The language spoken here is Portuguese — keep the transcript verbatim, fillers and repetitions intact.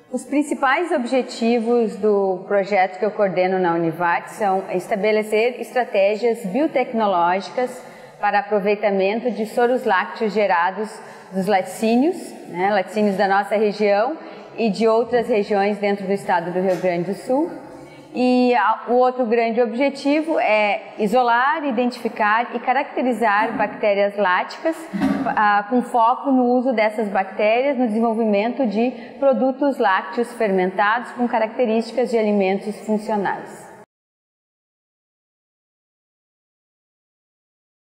Os principais objetivos do projeto que eu coordeno na Univac são estabelecer estratégias biotecnológicas para aproveitamento de soros lácteos gerados dos laticínios, né, laticínios da nossa região e de outras regiões dentro do estado do Rio Grande do Sul. E o outro grande objetivo é isolar, identificar e caracterizar bactérias láticas ah, com foco no uso dessas bactérias no desenvolvimento de produtos lácteos fermentados com características de alimentos funcionais.